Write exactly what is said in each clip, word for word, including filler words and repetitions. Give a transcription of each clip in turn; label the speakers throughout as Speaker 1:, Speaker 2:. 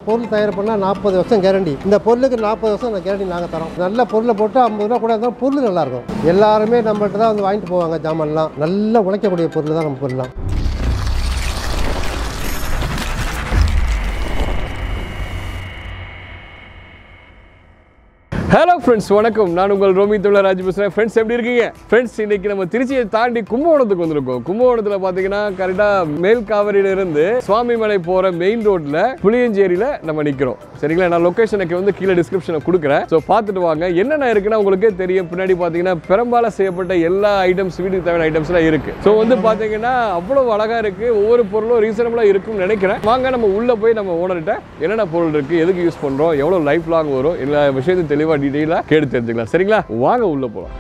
Speaker 1: பொருள் தயார் பண்ணால் நாற்பது வருஷம் கேரண்டி. இந்த பொருளுக்கு நாற்பது வருஷம் அந்த கேரண்டி நாங்கள் தரோம். நல்ல பொருளை போட்டு ஐம்பது ரூபா கூட இருந்தாலும் பொருள் நல்லாயிருக்கும். எல்லாருமே நம்மகிட்ட தான் வந்து வாங்கிட்டு போவாங்க. ஜாமான்லாம் நல்லா உழைக்கக்கூடிய பொருள் தான் நம்ம பொருள்லாம்.
Speaker 2: ஹலோ ஃப்ரெண்ட்ஸ், வணக்கம். நான் உங்கள் ரோமி தொழிலராஜ் பேசுகிறேன். ஃப்ரெண்ட்ஸ், எப்படி இருக்கீங்க? ஃப்ரெண்ட்ஸ், இன்னைக்கு நம்ம திருச்சியை தாண்டி கும்பகோணத்துக்கு வந்திருக்கோம். கும்பகோணத்தில் பார்த்தீங்கன்னா கரெக்டாக மேல் காவிரியிலிருந்து சுவாமிமலை போகிற மெயின் ரோட்டில் புளியஞ்சேரியில் நம்ம நிற்கிறோம். சரிங்களா? நான் லொக்கேஷனுக்கு வந்து கீழே டிஸ்கிரிப்ஷனில் கொடுக்குறேன். ஸோ பார்த்துட்டு வாங்க. என்னென்ன இருக்குன்னா உங்களுக்கே தெரியும். பின்னாடி பார்த்தீங்கன்னா பெரம்பால செய்யப்பட்ட எல்லா ஐட்டம்ஸ், வீட்டுக்கு தேவையான ஐட்டம்ஸ்லாம் இருக்குது. ஸோ வந்து பார்த்தீங்கன்னா அவ்வளோ அழகாக இருக்குது. ஒவ்வொரு பொருளும் ரீசனபிளாக இருக்கும்னு நினைக்கிறேன். வாங்க நம்ம உள்ளே போய் நம்ம ஓனர்கிட்ட என்னென்ன பொருள் இருக்குது, எதுக்கு யூஸ் பண்ணுறோம், எவ்வளோ லைஃப் லாங் வரும், எல்லா விஷயத்தையும் தெளிவாக டீடைலா கேட்டு தெரிஞ்சுக்கலாம். சரிங்களா? வாங்க உள்ள போலாம்.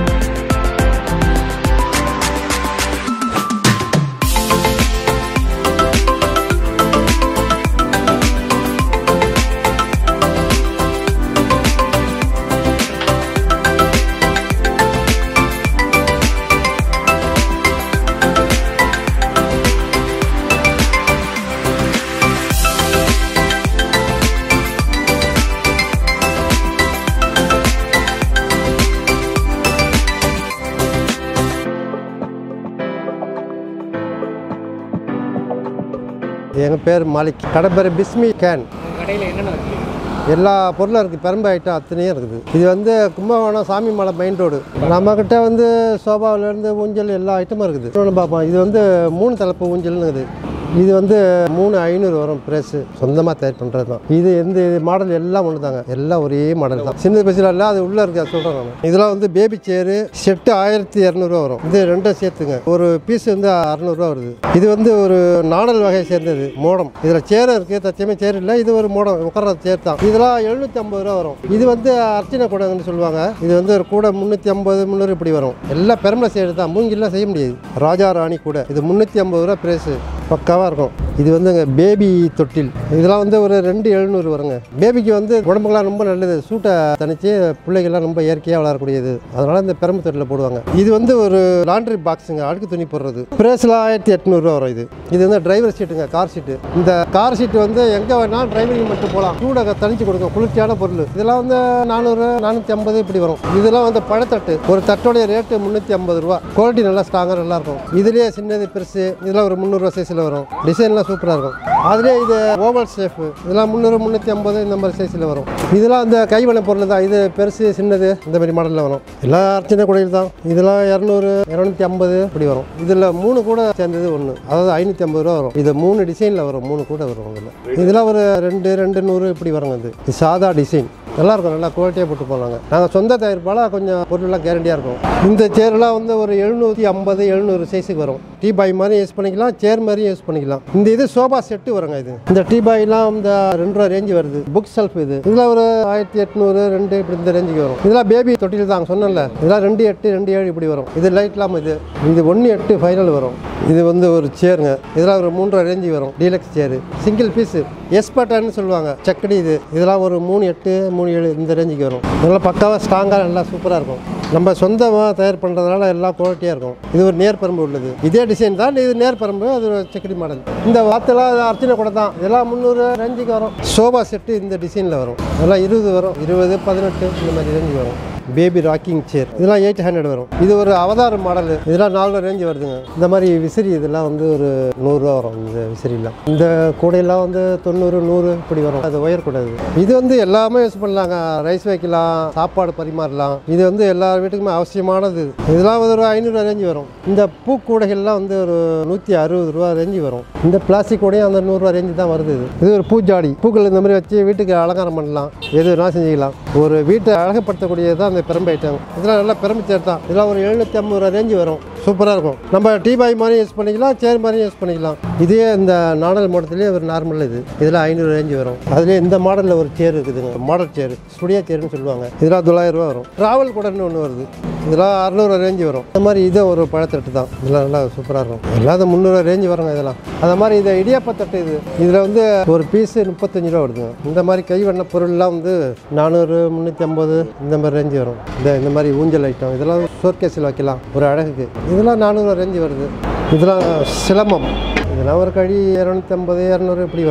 Speaker 1: எங்கள் பேர் மாலிக். கடை பேர் பிஸ்மி கேன்.
Speaker 2: கடையில் என்னென்ன இருக்குது?
Speaker 1: எல்லா பொருளும் இருக்குது. பெரம்பு ஐட்டம் அத்தனையும் இருக்குது. இது வந்து கும்பகோணம் சாமிமலை மெயின் ரோடு. நம்மக்கிட்ட வந்து சோபாவிலேருந்து ஊஞ்சல் எல்லா ஐட்டமும் இருக்குது. இன்னொன்று பார்ப்போம். இது வந்து மூணு தலைப்பு ஊஞ்சல்னு இருக்குது. இது வந்து மூணு ஐநூறு வரும். ப்ரைஸு சொந்தமாக தயார் பண்ணுறது தான். இது எந்த மாடல் எல்லாம் ஒன்று தாங்க. எல்லாம் ஒரே மாடல் தான். சின்ன ஸ்பெஷலாக இல்லை, அது உள்ளே இருக்குது. சொல்கிறேன் நான். இதெல்லாம் வந்து பேபி சேரு செட்டு ஆயிரத்தி இரநூறுவா வரும். இது ரெண்டும் சேர்த்துங்க. ஒரு பீஸ் வந்து அறநூறுவா வருது. இது வந்து ஒரு நாடல் வகையை சேர்ந்தது மோடம். இதில் சேரும் இருக்குது. தச்சமே சேர் இல்லை. இது ஒரு மோடம் உட்கார சேர் தான். இதெல்லாம் எழுநூற்றி ஐம்பது ரூபா வரும். இது வந்து அர்ச்சனை கூடன்னு சொல்லுவாங்க. இது வந்து ஒரு கூட முந்நூற்றி ஐம்பது முந்நூறு இப்படி வரும். எல்லாம் பெரம்பலை சேரு தான். மூங்கிலாம் செய்ய முடியாது. ராஜா ராணி கூட. இது முந்நூற்றி ஐம்பது ரூபா ப்ரைஸு. பக்காவாக இருக்கும். இது வந்துங்க பேபி தொட்டில். இதெல்லாம் வந்து ஒரு ரெண்டு எழுநூறு வருங்க. பேபிக்கு வந்து உடம்புக்கெல்லாம் ரொம்ப நல்லது. சூட்டை தனிச்சு பிள்ளைகள்லாம் ரொம்ப இயற்கையாக வளரக்கூடியது. அதனால் இந்த பெரம்பு தொட்டில் போடுவாங்க. இது வந்து ஒரு லாண்ட்ரி பாக்ஸுங்க. அழுக்கு துணி போடுறது. ப்ரைஸில் ஆயிரத்தி எட்நூறுரூவா வரும். இது இது வந்து டிரைவர் சீட்டுங்க. கார் சீட்டு. இந்த கார் சீட்டு வந்து எங்கே வேணாலும் டிரைவரிங் மட்டும் போகலாம். சூடை தனிச்சு கொடுக்கும். குளிர்ச்சியான பொருள். இதெல்லாம் வந்து நானூறு நானூற்றி ஐம்பது இப்படி வரும். இதெல்லாம் வந்து பழத்தட்டு. ஒரு தட்டோடைய ரேட்டு முந்நூற்றி ஐம்பது ரூபா. குவாலிட்டி நல்லா ஸ்ட்ராங்காக நல்லா இருக்கும். இதுலேயே சின்னது பெருசு. இதெல்லாம் ஒரு முந்நூறுரூவா சைஸில் வரும். டிசைன்லாம் சூப்பராக இருக்கும். அதுலேயே இது ஓவல் ஷேஃப். இதெல்லாம் முந்நூறு முந்நூற்றி ஐம்பது இந்த மாதிரி சைஸில் வரும். இதெல்லாம் இந்த கைவள பொருள் தான். இது பெருசு சின்னது இந்த மாதிரி மாடலில் வரும். எல்லா சின்ன கூடையில் தான். இதெல்லாம் இரநூறு இரநூத்தி ஐம்பது இப்படி வரும். இதில் மூணு கூட சேர்ந்தது ஒன்று, அதாவது ஐநூற்றி ஐம்பது ரூபா வரும். இது மூணு டிசைனில் வரும். மூணு கூட வரும். இதில் இதெல்லாம் ஒரு ரெண்டு ரெண்டு நூறு இப்படி வருங்க. இது இது சாதா டிசைன். நல்லாயிருக்கும். நல்லா குவாலிட்டியாக போட்டு போனாங்க. நாங்கள் சொந்த தயாரிப்பால் கொஞ்சம் பொருள்லாம் கேரண்டியாக இருக்கும். இந்த சேரெலாம் வந்து ஒரு எழுநூற்றி ஐம்பது எழுநூறு சைஸுக்கு வரும். டீ பாய் மாதிரி யூஸ் பண்ணிக்கலாம். சேர் மாதிரி யூஸ் பண்ணிக்கலாம். இந்த இது சோபா செட்டு வருங்க. இது இந்த டீ பாய்லாம் இந்த ரெண்டு ரூபா ரேஞ்சு வருது. Book shelf. இது இதில் ஒரு ஆயிரத்தி எட்நூறு ரெண்டு இப்படி இந்த ரேஞ்சுக்கு வரும். இதெல்லாம் பேபி தொட்டில் தான் சொன்னேன்ல. இதெல்லாம் ரெண்டு எட்டு ரெண்டு ஏழு இப்படி வரும். இது லைட்லாம். இது இது ஒன்று எட்டு ஃபைனல் வரும். இது வந்து ஒரு சேருங்க. இதெல்லாம் ஒரு மூன்றரை ரேஞ்சு வரும். Deluxe chair. சிங்கிள் பீஸு எஸ்பர்டான்னு சொல்லுவாங்க. சக்கடி. இது இதெல்லாம் ஒரு மூணு எட்டு மூணு ஏழு இந்த ரேஞ்சுக்கு வரும். இதெல்லாம் பக்காவாக ஸ்ட்ராங்காக நல்லா சூப்பராக இருக்கும். நம்ம சொந்தமாக தயார் பண்ணுறதுனால எல்லாம் குவாலிட்டியாக இருக்கும். இது ஒரு நேர் பரம்பு உள்ளது. இதே டிசைன் தான். இது நேர் பரம்பு. அது ஒரு சக்கடி மாடல். இந்த வாத்தெல்லாம் அர்ச்சனை கூட தான். இதெல்லாம் முந்நூறு ரேஞ்சுக்கு வரும். சோபா செட்டு இந்த டிசைனில் வரும். அதெல்லாம் இருபது வரும். இருபது பதினெட்டு இந்த மாதிரி ரேஞ்சுக்கு வரும். Baby rocking chair. இதெல்லாம் எயிட் ஹண்ட்ரட் வரும். இது ஒரு அவதார மாடல். இதெல்லாம் நாலு ரேஞ்சு வருதுங்க. இந்த மாதிரி விசிறி இதெல்லாம் வந்து ஒரு நூறுரூவா வரும். இந்த விசிறிலாம் இந்த கூடையெல்லாம் வந்து தொண்ணூறு நூறு இப்படி வரும். அது ஒயர் கூடாது. இது வந்து எல்லாமே யூஸ் பண்ணலாங்க. ரைஸ் வைக்கலாம், சாப்பாடு பரிமாறலாம். இது வந்து எல்லா வீட்டுக்குமே அவசியமானது. இதெல்லாம் ஒரு ஐநூறு ரேஞ்சு வரும். இந்த பூக்கூடைகள்லாம் வந்து ஒரு நூற்றி அறுபது ரூபா ரேஞ்சு வரும். இந்த பிளாஸ்டிக் கூடையும் அந்த நூறுரூவா ரேஞ்சு தான் வருது. இது ஒரு பூஜாடி. பூக்கள் இந்த மாதிரி வச்சு வீட்டுக்கு அலங்காரம் பண்ணலாம். எது வேணாலும் செஞ்சுக்கலாம். ஒரு வீட்டை அழகுப்படுத்தக்கூடியது தான் பெரம்பு ஐட்டம். இதெல்லாம் நல்லா பெரம்பு சேர் தான். இதெல்லாம் ஒரு எழுநூற்றி ஐம்பது ரூபா ரேஞ்சு வரும். சூப்பராக இருக்கும். நம்ம டீ பாய் மாதிரி யூஸ் பண்ணிக்கலாம். சேர் மாதிரி யூஸ் பண்ணிக்கலாம். இதே இந்த நாடல் மாடத்துலேயே ஒரு நார்மல். இது இதில் ஐநூறு ரேஞ்சு வரும். அதுலேயே இந்த மாடலில் ஒரு சேர் இருக்குதுங்க. மாடல் சேர் ஸ்டுடியோ சேர்னு சொல்லுவாங்க. இதெல்லாம் தொள்ளாயிரம் ரூபா வரும். ட்ராவல் கூடன்னு ஒன்று வருது. இதெல்லாம் அறுநூறு ரேஞ்சு வரும். இந்த மாதிரி இது ஒரு பழத்தட்டு தான். இதெல்லாம் நல்லா சூப்பராக இருக்கும். எல்லாம் முந்நூறு ரேஞ்சு வருங்க. இதெல்லாம் அந்த மாதிரி இது இடியாப்பத்தட்டு. இது இதில் வந்து ஒரு பீஸு முப்பத்தஞ்சு ரூபா வருதுங்க. இந்த மாதிரி கைவண்ண பொருள்லாம் வந்து நானூறு முந்நூற்றி ஐம்பது இந்த மாதிரி ரேஞ்சு வரும். இந்த இந்த மாதிரி ஊஞ்சல் ஐட்டம் இதெல்லாம் ஷோர்கேஸில் வைக்கலாம் ஒரு அழகுக்கு. இதெல்லாம் நானூறு ரேஞ்சு வருது. இதெல்லாம் சிலம்பம். இதெல்லாம் ஒரு கழி இரநூத்தி ஐம்பது இரநூறு இப்படி வரும்.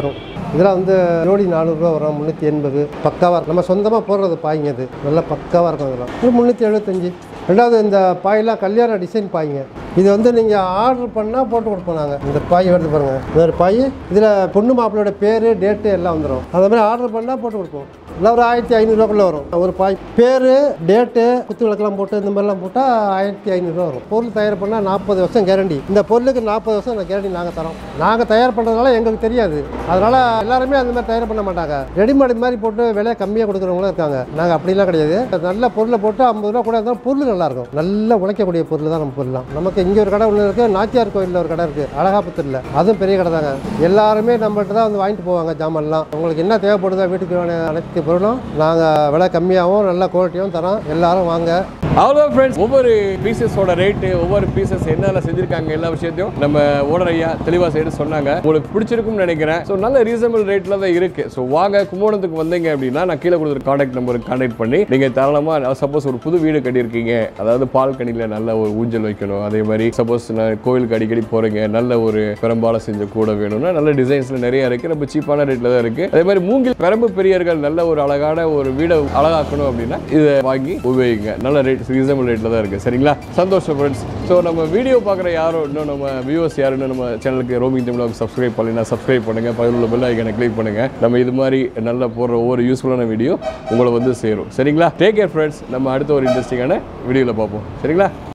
Speaker 1: இதெல்லாம் வந்து ஜோடி நானூறுரூவா வரும், முந்நூற்றி எண்பது பக்காவாக நம்ம சொந்தமாக போடுறது பாய்ங்க. அது நல்லா பக்காவாக இருக்கும். அதெல்லாம் ஒரு முந்நூற்றி எழுபத்தஞ்சி. ரெண்டாவது இந்த பாயெல்லாம் கல்யாண டிசைன் பாய்ங்க. இது வந்து நீங்கள் ஆர்டர் பண்ணால் போட்டு கொடுப்போம் நாங்கள். இந்த பாய் வருது பாருங்கள், வேறு பாய். இதில் பொண்ணு மாப்பிள்ளையோட பேர் டேட்டு எல்லாம் வந்துடும். அந்த மாதிரி ஆர்டர் பண்ணால் போட்டு கொடுப்போம். இல்லை ஒரு ஆயிரத்தி ஐநூறுரூவாக்குள்ளே வரும் ஒரு பாய். பேர் டேட்டு குத்து விளக்கெல்லாம் போட்டு இந்த மாதிரிலாம் போட்டால் ஆயிரத்தி ஐநூறுரூவா வரும். பொருள் தயார் பண்ணால் நாற்பது வருஷம் கேரண்டி. இந்த பொருளுக்கு நாற்பது வருஷம் அந்த கேரண்டி நாங்கள் தரோம். நாங்கள் தயார் பண்ணுறதுனால எங்களுக்கு தெரியாது. அதனால் எல்லாருமே அந்த மாதிரி தயார் பண்ண மாட்டாங்க. ரெடிமேட் மாதிரி போட்டு விலை கம்மியாக கொடுக்குறவங்களும் இருக்காங்க. நாங்கள் அப்படிலாம் கிடையாது. நல்ல பொருளை போட்டு ஐம்பது ரூபா கூட இருந்தாலும் பொருள் நல்லாயிருக்கும். நல்லா உழைக்கக்கூடிய பொருள் தான் நம்ம பொருளாம். நமக்கு இங்கே ஒரு கடை ஒன்று இருக்குது, நாச்சியார் கோயிலில் ஒரு கடை இருக்குது, அழகாபுத்தூரில். அதுவும் பெரிய கடை தாங்க. எல்லாருமே நம்மகிட்ட தான் வந்து வாங்கிட்டு போவாங்க ஜாமான்லாம். உங்களுக்கு என்ன தேவைப்படுதோ வீட்டுக்கு அனைத்து பொருளும் நாங்கள் விலை கம்மியாகவும் நல்ல குவாலிட்டியும் தரோம். எல்லாரும் வாங்க.
Speaker 2: அவ்வளோ ஃப்ரெண்ட்ஸ், ஒவ்வொரு பீசஸோட ரேட்டு, ஒவ்வொரு பீசஸ் என்னென்ன செஞ்சிருக்காங்க எல்லா விஷயத்தையும் நம்ம ஓனர் ஐயா தெளிவாக செய்து சொன்னாங்க. உங்களுக்கு பிடிச்சிருக்கும்னு நினைக்கிறேன். ஸோ நல்ல ரீசனபிள் ரேட்டில் தான் இருக்கு. ஸோ வாங்க, கும்போணத்துக்கு வந்தீங்க அப்படின்னா நான் கீழே கொடுக்குற கான்டாக்ட் நம்பருக்கு கான்டாக்ட் பண்ணி நீங்கள் தாராளமாக, சப்போஸ் ஒரு புது வீடு கட்டியிருக்கீங்க, அதாவது பால்கனியில் நல்ல ஒரு ஊஞ்சல் வைக்கணும், அதே மாதிரி சப்போஸ் நான் கோயிலுக்கு அடிக்கடி போகிறீங்க, நல்ல ஒரு பெரம்பால செஞ்ச கூட வேணும்னா நல்ல டிசைன்ஸில் நிறைய இருக்குது. ரொம்ப சீப்பான ரேட்டில் தான் இருக்குது. அதே மாதிரி மூங்கில் பெரம்பு பெரியர்கள் நல்ல ஒரு அழகான ஒரு வீடை அழகாக்கணும் அப்படின்னா இதை வாங்கி உபயோகிங்க. நல்ல ரேட், ரீசனபிள் ரேட்டில் தான் இருக்குது. சரிங்களா? சந்தோஷம் ஃப்ரெண்ட்ஸ். ஸோ நம்ம வீடியோ பார்க்குற யாரும் இன்னும் நம்ம வியூவர்ஸ் யாருன்னு நம்ம சேனலுக்கு ரோமிங் தமிழ் சப்ஸ்கிரைப் பண்ணலைன்னா சப்ஸ்கிரைப் பண்ணுங்கள், பக்கத்தில் உள்ள பெல் ஐக்கானை கிளிக் பண்ணுங்கள். நம்ம இது மாதிரி நல்லா போடுற ஒவ்வொரு யூஸ்ஃபுல்லான வீடியோ உங்களை வந்து சேரும். சரிங்களா? Take care friends. நம்ம அடுத்த ஒரு இன்ட்ரெஸ்டிங்கான வீடியோவில் பார்ப்போம். சரிங்களா?